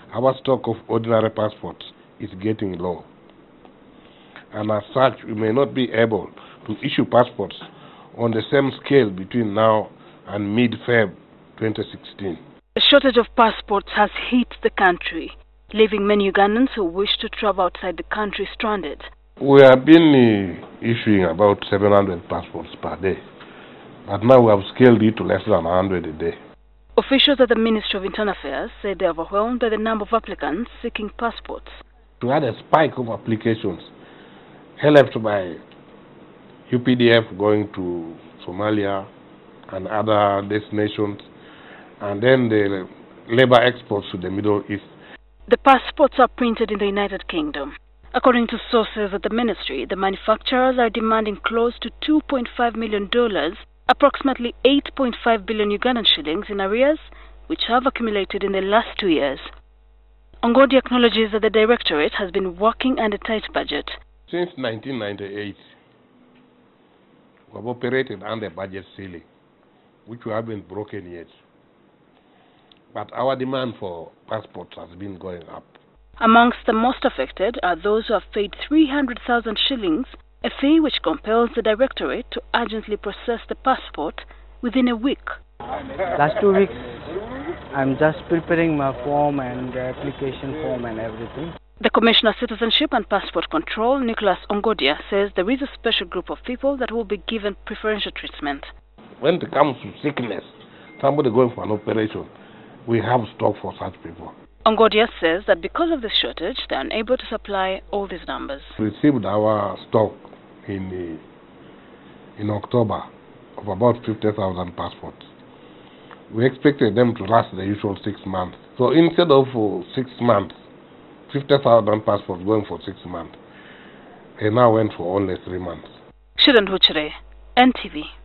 our stock of ordinary passports is getting low. And as such, we may not be able to issue passports on the same scale between now and mid-Feb 2016. A shortage of passports has hit the country, leaving many Ugandans who wish to travel outside the country stranded. We have been issuing about 700 passports per day, but now we have scaled it to less than 100 a day. Officials at the Ministry of Internal Affairs say they are overwhelmed by the number of applicants seeking passports. We had a spike of applications, helped by UPDF going to Somalia and other destinations, and then the labor exports to the Middle East. The passports are printed in the United Kingdom. According to sources at the ministry, the manufacturers are demanding close to $2.5 million, approximately 8.5 billion Ugandan shillings in arrears, which have accumulated in the last 2 years. Ongodia acknowledges that the Directorate has been working under tight budget. Since 1998, we have operated under budget ceiling, which we haven't broken yet. But our demand for passports has been going up. Amongst the most affected are those who have paid 300,000 shillings, a fee which compels the Directorate to urgently process the passport within a week. Last 2 weeks, I'm just preparing my form and the application form and everything. The Commissioner of Citizenship and Passport Control, Nicholas Ongodia, says there is a special group of people that will be given preferential treatment. When it comes to sickness, somebody going for an operation, we have stock for such people. Ongodia says that because of this shortage, they are unable to supply all these numbers. We received our stock in October of about 50,000 passports. We expected them to last the usual 6 months. So instead of 6 months, 50,000 passports going for 6 months, they now went for only 3 months. Sheila Nduhukire, NTV.